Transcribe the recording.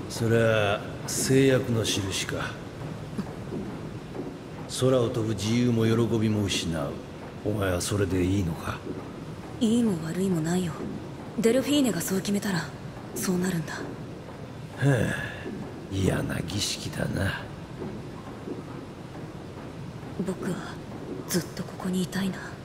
それは制約の印か。空を飛ぶ自由も喜びも失う。お前はそれでいいのか？ いいも悪いもないよ。デルフィーネがそう決めたらそうなるんだ。はあ、嫌な儀式だな。 僕はずっとここにいたいな。